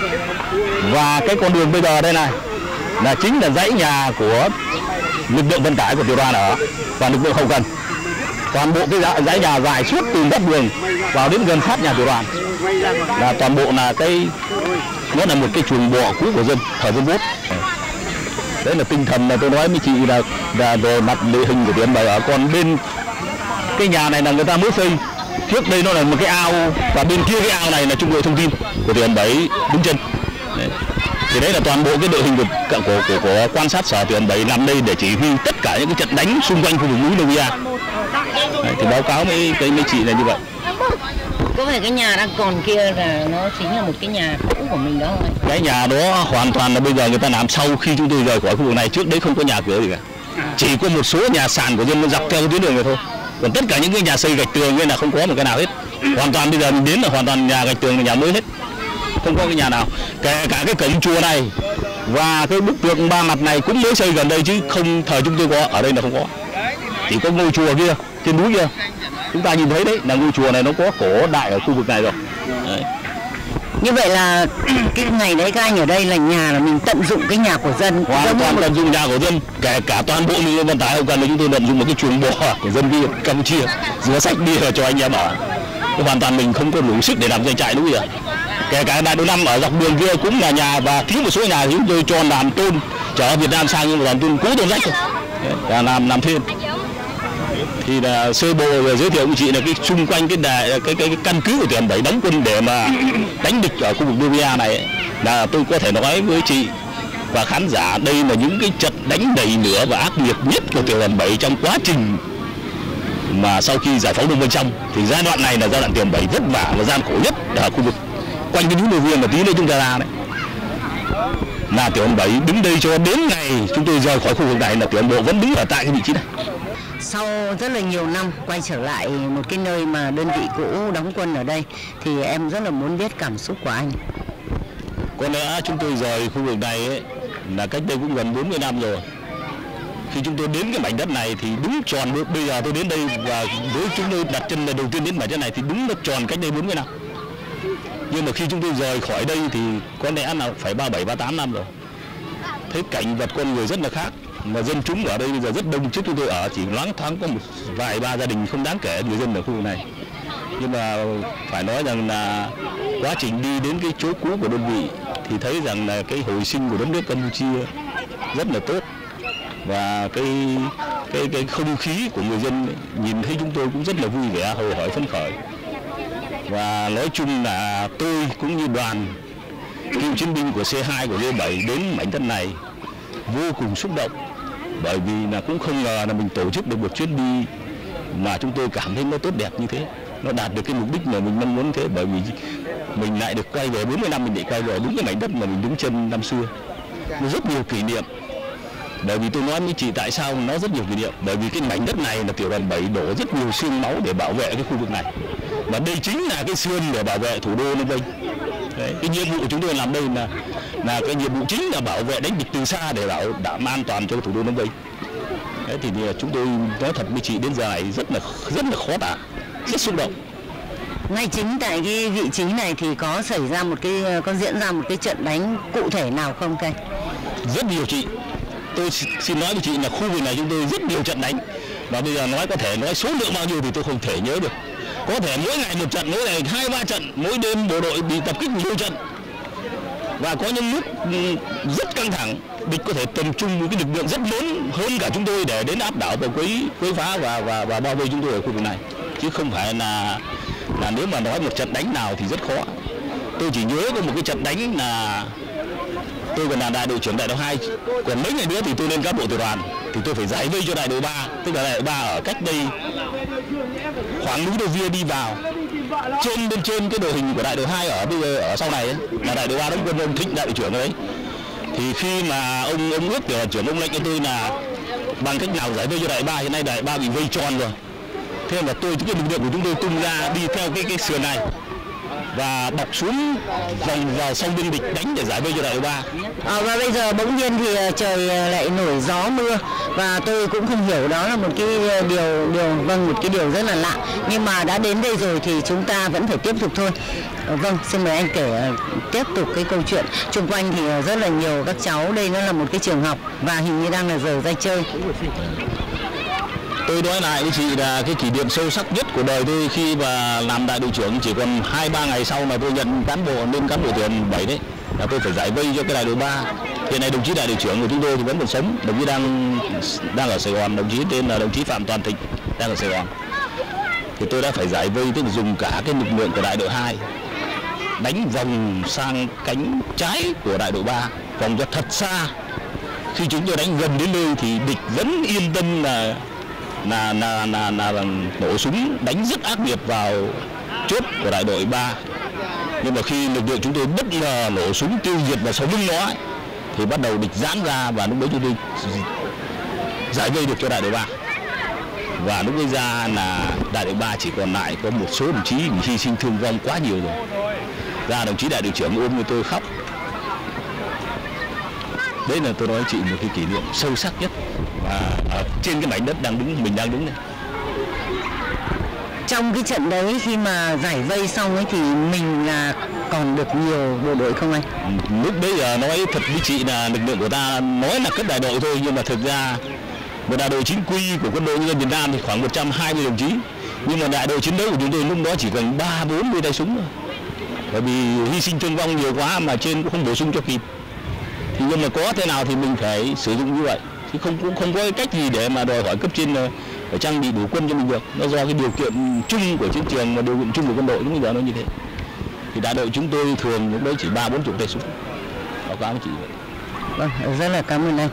Và cái con đường bây giờ đây này là chính là dãy nhà của lực lượng vận tải của tiểu đoàn ở và lực lượng hậu cần. Toàn bộ cái dãy nhà dài suốt từ đất đường vào đến gần sát nhà tiểu đoàn là toàn bộ là cái nó là một cái chuồng bò cũ của dân thời Pol Pot. Đấy là tinh thần mà tôi nói với chị là, là về mặt địa hình của Tiểu đoàn bảy ở. Còn bên cái nhà này là người ta mới xây, trước đây nó là một cái ao và bên kia cái ao này là trung đội thông tin của Tiểu đoàn bảy đứng chân. Đấy. Thì đấy là toàn bộ cái đội hình của của, của, của quan sát sở Tiểu đoàn bảy nằm đây để chỉ huy tất cả những cái trận đánh xung quanh khu vực núi Novia. Thì báo cáo với cái mấy chị là như vậy. Có phải cái nhà đang còn kia là nó chính là một cái nhà cũ của mình đó không? Cái nhà đó hoàn toàn là bây giờ người ta làm sau khi chúng tôi rời khỏi khu vực này, trước đấy không có nhà cửa gì cả. Chỉ có một số nhà sàn của dân nó dọc theo cái tuyến đường này thôi. Còn tất cả những cái nhà xây gạch tường nên là không có một cái nào hết. Hoàn toàn bây giờ mình đến là hoàn toàn nhà gạch tường là nhà mới hết. Không có cái nhà nào. Kể cả cái cổng chùa này và cái bức tượng ba mặt này cũng mới xây gần đây chứ không thời chúng tôi có, ở đây là không có. Chỉ có ngôi chùa kia, trên núi kia. Chúng ta nhìn thấy đấy là ngôi chùa này nó có cổ đại ở khu vực này rồi. Đấy. Như vậy là cái ngày đấy các anh ở đây là nhà là mình tận dụng cái nhà của dân, hoàn toàn tận dụng nhà của dân, kể cả toàn bộ những vận tải hậu cần thì chúng tôi tận dụng một cái chuồng bò của dân kia Campuchia rửa sạch bia cho anh em ở. Hoàn toàn mình không có đủ sức để làm doanh trại đúng không? Kể cả đại đội năm ở dọc đường kia cũng là nhà và thiếu một số nhà thì chúng tôi cho làm tôn chở Việt Nam sang nhưng mà làm tôn cố tôn rách thôi, là làm làm thêm. Thì là sơ bộ về giới thiệu với chị là cái xung quanh cái đài, cái, cái cái căn cứ của Tiểu đoàn bảy đóng quân để mà đánh địch ở khu vực Novia này ấy, là tôi có thể nói với chị và khán giả đây là những cái trận đánh đầy lửa và ác liệt nhất của Tiểu đoàn bảy trong quá trình mà sau khi giải phóng Đông Bên Trong. Thì giai đoạn này là giai đoạn Tiểu đoàn bảy vất vả và gian khổ nhất ở khu vực quanh cái núi Novia mà tí nữa chúng ta ra đấy. Là Tiểu đoàn bảy đứng đây cho đến ngày chúng tôi rời khỏi khu vực này là Tiểu đoàn bộ vẫn đứng ở tại cái vị trí này. Sau rất là nhiều năm quay trở lại một cái nơi mà đơn vị cũ đóng quân ở đây thì em rất là muốn biết cảm xúc của anh. Có lẽ chúng tôi rời khu vực này ấy, là cách đây cũng gần bốn mươi năm rồi. Khi chúng tôi đến cái mảnh đất này thì đúng tròn, bây giờ tôi đến đây và với chúng tôi đặt chân lần đầu tiên đến mảnh đất này thì đúng nó tròn cách đây bốn mươi năm. Nhưng mà khi chúng tôi rời khỏi đây thì có lẽ là phải ba mươi bảy, ba mươi tám năm rồi. Thấy cảnh vật con người rất là khác. Mà dân chúng ở đây bây giờ rất đông, trước chúng tôi ở chỉ loáng thoáng có một vài ba gia đình không đáng kể người dân ở khu vực này. Nhưng mà phải nói rằng là quá trình đi đến cái chỗ cũ của đơn vị thì thấy rằng là cái hồi sinh của đất nước Campuchia rất là tốt. Và cái cái cái không khí của người dân ấy, nhìn thấy chúng tôi cũng rất là vui vẻ, hồ hởi phấn khởi. Và nói chung là tôi cũng như đoàn cựu chiến binh của C hai của D bảy đến mảnh đất này vô cùng xúc động, bởi vì là cũng không ngờ là mình tổ chức được một chuyến đi mà chúng tôi cảm thấy nó tốt đẹp như thế, nó đạt được cái mục đích mà mình mong muốn thế. Bởi vì mình lại được quay về bốn mươi năm, mình lại quay về đúng cái mảnh đất mà mình đứng chân năm xưa, nó rất nhiều kỷ niệm. Bởi vì tôi nói với chị tại sao nó rất nhiều kỷ niệm, bởi vì cái mảnh đất này là Tiểu đoàn bảy đổ rất nhiều xương máu để bảo vệ cái khu vực này, và đây chính là cái xương để bảo vệ thủ đô Phnom Penh. Đấy, cái nhiệm vụ của chúng tôi làm đây là là cái nhiệm vụ chính là bảo vệ đánh địch từ xa để bảo đảm an toàn cho thủ đô Phnom Penh. Đấy, thì chúng tôi nói thật với chị đến giờ này rất là rất là khó tả, rất xúc động. Ngay chính tại cái vị trí này thì có xảy ra một cái có diễn ra một cái trận đánh cụ thể nào không cây? Rất nhiều chị. tôi xin nói với chị là khu vực này chúng tôi rất nhiều trận đánh, và bây giờ nói có thể nói số lượng bao nhiêu thì tôi không thể nhớ được. Có thể mỗi ngày một trận, mỗi ngày hai ba trận, mỗi đêm bộ đội bị tập kích nhiều trận, và có những lúc rất căng thẳng, địch có thể tập trung một cái lực lượng rất lớn hơn cả chúng tôi để đến áp đảo và quấy quấy phá và và và bao vây chúng tôi ở khu vực này, chứ không phải là là nếu mà nói một trận đánh nào thì rất khó. Tôi chỉ nhớ có một cái trận đánh là tôi còn là đại đội trưởng đại đội hai, còn mấy ngày nữa thì tôi lên cán bộ tiểu đoàn, thì tôi phải giải vây cho đại đội ba, tức là đại đội ba ở cách đây khoảng núi Đầu Via đi vào, trên bên trên cái đội hình của đại đội hai ở bây giờ ở sau này ấy, là đại đội ba đóng quân ông Thịnh đại đội trưởng đấy. Thì khi mà ông ông ước tiểu đoàn trưởng ông lệnh cho tôi là bằng cách nào giải vây cho đại đội ba, hiện nay đại đội ba bị vây tròn rồi, thế là tôi cái lực lượng của chúng tôi tung ra đi theo cái cái sườn này và bọc xuống vòng vào sau biên địch đánh để giải vây cho đại đội ba. À, và bây giờ bỗng nhiên thì trời lại nổi gió mưa, và tôi cũng không hiểu đó là một cái điều điều vâng một cái điều rất là lạ, nhưng mà đã đến đây rồi thì chúng ta vẫn phải tiếp tục thôi. À, vâng, xin mời anh kể tiếp tục cái câu chuyện. Xung quanh thì rất là nhiều các cháu, đây nó là một cái trường học và hình như đang là giờ ra chơi. Tôi nói lại với chị là cái kỷ niệm sâu sắc nhất của đời tôi khi mà làm đại đội trưởng, chỉ còn hai ba ngày sau mà tôi nhận cán bộ lên cán bộ tiểu đoàn bảy đấy, là tôi phải giải vây cho cái đại đội ba. Hiện nay đồng chí đại đội trưởng của chúng tôi thì vẫn còn sống, đồng chí đang đang ở Sài Gòn, đồng chí tên là đồng chí Phạm Toàn Thịnh đang ở Sài Gòn. Thì tôi đã phải giải vây, tức là dùng cả cái lực lượng của đại đội hai đánh vòng sang cánh trái của đại đội ba, vòng cho thật xa. Khi chúng tôi đánh gần đến nơi thì địch vẫn yên tâm là là là là, là, là nổ súng đánh rất ác liệt vào chốt của đại đội ba. Nhưng mà khi lực lượng chúng tôi bất ngờ nổ súng tiêu diệt vào sau lưng nó ấy, thì bắt đầu địch giãn ra, và lúc đấy chúng tôi giải vây được cho đại đội ba. Và lúc đấy ra là đại đội ba chỉ còn lại có một số đồng chí bị hy sinh thương vong quá nhiều rồi. Ra đồng chí đại đội trưởng ôm tôi khóc. Đấy là tôi nói chị một cái kỷ niệm sâu sắc nhất, và ở trên cái mảnh đất đang đứng mình đang đứng đây. Trong cái trận đấy khi mà giải vây xong ấy thì mình là còn được nhiều bộ đội không anh? Lúc đấy giờ nói thật với chị là lực lượng của ta nói là cấp đại đội thôi, nhưng mà thực ra một đại đội chính quy của quân đội nhân dân Việt Nam thì khoảng một trăm hai mươi đồng chí, nhưng mà đại đội chiến đấu của chúng tôi lúc đó chỉ còn ba bốn mươi tay súng thôi, bởi vì hy sinh thương vong nhiều quá mà trên cũng không bổ sung cho kịp. Thì nhưng mà có thế nào thì mình phải sử dụng như vậy, chứ không cũng không có cái cách gì để mà đòi hỏi cấp trên phải trang bị đủ quân cho mình được. Nó do cái điều kiện chung của chiến trường và điều kiện chung của quân đội lúc bây giờ nó như thế. Thì đại đội chúng tôi thường lúc đấy chỉ ba bốn chục tay súng. Báo cáo với chị. Vâng, rất là cảm ơn anh.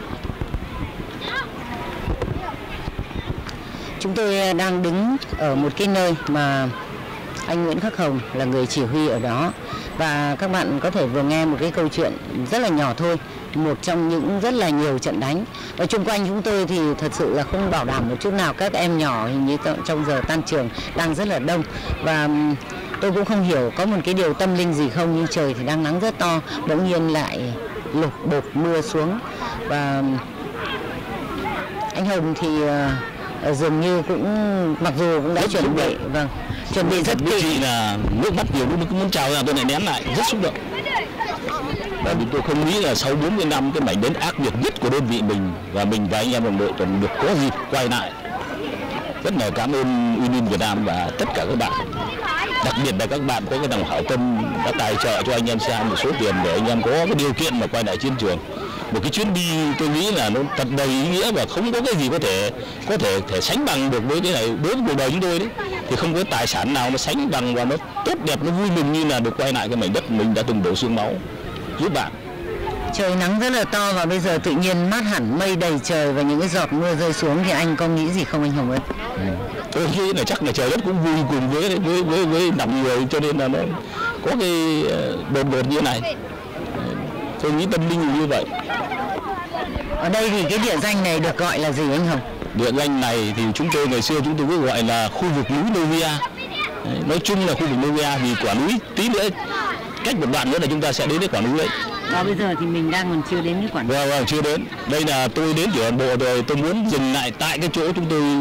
Chúng tôi đang đứng ở một cái nơi mà anh Nguyễn Khắc Hồng là người chỉ huy ở đó. Và các bạn có thể vừa nghe một cái câu chuyện rất là nhỏ thôi, một trong những rất là nhiều trận đánh. Và chung quanh chúng tôi thì thật sự là không bảo đảm một chút nào. Các em nhỏ hình như trong giờ tan trường đang rất là đông. Và tôi cũng không hiểu có một cái điều tâm linh gì không, nhưng trời thì đang nắng rất to, bỗng nhiên lại lục bột mưa xuống. Và anh Hồng thì uh, dường như cũng mặc dù cũng đã rất chuẩn bị, vâng, chuẩn bị rất kỹ. Chị là nước mắt nhiều lúc muốn trào ra tôi lại nén lại, rất xúc động. Bởi vì tôi không nghĩ là sau bốn mươi năm cái mảnh đến ác liệt nhất của đơn vị mình, và mình và anh em đồng đội còn được có dịp quay lại. Rất là cảm ơn Union Việt Nam và tất cả các bạn, đặc biệt là các bạn có cái lòng hảo tâm đã tài trợ cho anh em Sam một số tiền để anh em có cái điều kiện mà quay lại chiến trường. Một cái chuyến đi tôi nghĩ là nó thật đầy ý nghĩa và không có cái gì có thể có thể thể sánh bằng được với cái này. Đối với cuộc đời chúng tôi đấy thì không có tài sản nào nó sánh bằng và nó tốt đẹp, nó vui mừng như là được quay lại cái mảnh đất mình đã từng đổ xương máu giúp bạn. Trời nắng rất là to và bây giờ tự nhiên mát hẳn, mây đầy trời và những cái giọt mưa rơi xuống, thì anh có nghĩ gì không anh Hồng ơi? Ừ. Tôi nghĩ là chắc là trời đất cũng vui cùng với với với với nằm người, cho nên là nó có cái đột ngột như này. Tôi nghĩ tâm linh như vậy. Ở đây thì cái địa danh này được gọi là gì anh Hồng? Địa danh này thì chúng tôi ngày xưa chúng tôi cứ gọi là khu vực núi Novia. Nói chung là khu vực Novia vì quả núi tí nữa, cách một đoạn nữa là chúng ta sẽ đến cái quả núi đấy. Và bây giờ thì mình đang còn chưa đến cái quả núi. Vâng, vâng, chưa đến. Đây là tôi đến tiểu đoàn bộ rồi, tôi muốn dừng lại tại cái chỗ chúng tôi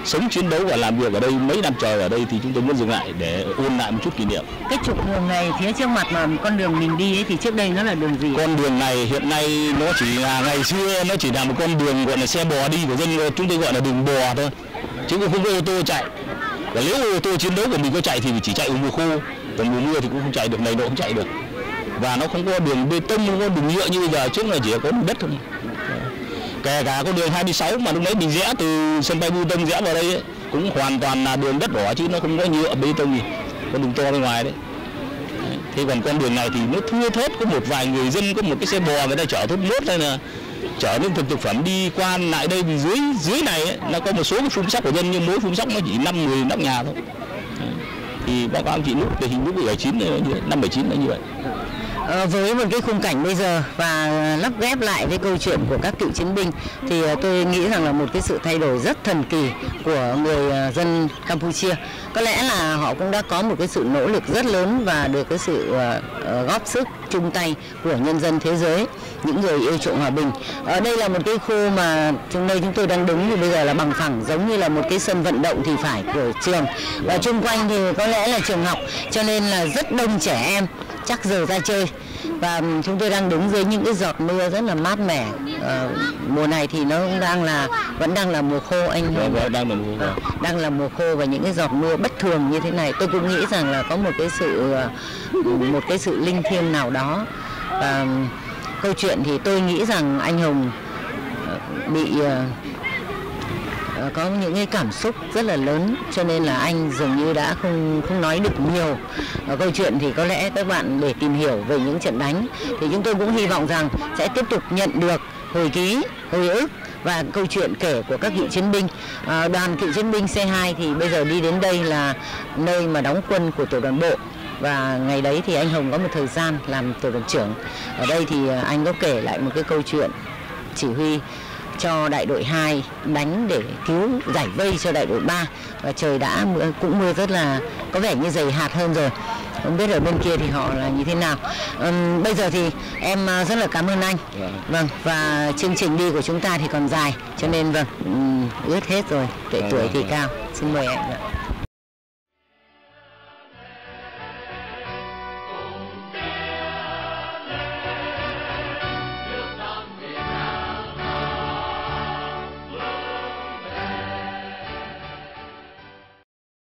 sống chiến đấu và làm việc ở đây mấy năm trời ở đây thì chúng tôi muốn dừng lại để ôn lại một chút kỷ niệm. Cái trục đường này phía trước mặt mà con đường mình đi ấy thì trước đây nó là đường gì? Con đường này hiện nay nó chỉ là ngày xưa nó chỉ là một con đường gọi là xe bò đi của dân, chúng tôi gọi là đường bò thôi, chứ không có ô tô chạy. Và nếu ô tô chiến đấu của mình có chạy thì chỉ chạy ở mùa khô, còn mùa mưa thì cũng không chạy được, này độ không chạy được. Và nó không có đường bê tông, không có đường nhựa như bây giờ, trước là chỉ có đường đất thôi. Kể cả con đường hai mươi sáu mà lúc nãy mình rẽ từ sân bay Bưu Tân rẽ vào đây ấy, cũng hoàn toàn là đường đất đỏ chứ nó không có nhựa bê tông gì, có đường to bên ngoài đấy. Đấy. Thế còn con đường này thì nó thưa thớt, có một vài người dân, có một cái xe bò người ta chở thốt nốt hay là chở lương thực thực phẩm đi qua lại đây, vì dưới dưới này ấy, nó có một số cái phun sóc của dân, nhưng mỗi phun sóc nó chỉ năm mười nóc nhà thôi. Đấy. Thì báo cáo anh chị lúc tình hình lúc bảy chín năm bảy chín là như vậy. Ờ, với một cái khung cảnh bây giờ và lắp ghép lại với câu chuyện của các cựu chiến binh thì tôi nghĩ rằng là một cái sự thay đổi rất thần kỳ của người dân Campuchia. Có lẽ là họ cũng đã có một cái sự nỗ lực rất lớn và được cái sự uh, góp sức chung tay của nhân dân thế giới, những người yêu chuộng hòa bình. Ở đây là một cái khu mà trong đây chúng tôi đang đứng thì bây giờ là bằng phẳng, giống như là một cái sân vận động thì phải của trường, và chung quanh thì có lẽ là trường học, cho nên là rất đông trẻ em chắc giờ ra chơi. Và chúng tôi đang đứng dưới những cái giọt mưa rất là mát mẻ. À, mùa này thì nó cũng đang là vẫn đang là mùa khô anh. Vâng, vâng, đang là mùa khô. À, đang là mùa khô và những cái giọt mưa bất thường như thế này, tôi cũng nghĩ rằng là có một cái sự một cái sự linh thiêng nào đó. Và câu chuyện thì tôi nghĩ rằng anh Hùng bị có những cái cảm xúc rất là lớn, cho nên là anh dường như đã không không nói được nhiều. Ở câu chuyện thì có lẽ các bạn để tìm hiểu về những trận đánh thì chúng tôi cũng hy vọng rằng sẽ tiếp tục nhận được hồi ký, hồi ức và câu chuyện kể của các cựu chiến binh. À, đoàn cựu chiến binh C hai thì bây giờ đi đến đây là nơi mà đóng quân của tiểu đoàn bộ, và ngày đấy thì anh Hùng có một thời gian làm tiểu đoàn trưởng. Ở đây thì anh có kể lại một cái câu chuyện chỉ huy cho đại đội hai đánh để cứu giải vây cho đại đội ba, và trời đã mưa, cũng mưa rất là có vẻ như dày hạt hơn rồi. Không biết ở bên kia thì họ là như thế nào. Uhm, bây giờ thì em rất là cảm ơn anh. Vâng, và chương trình đi của chúng ta thì còn dài, cho nên vâng, um, ướt hết rồi, tuổi tuổi thì cao. Xin mời em.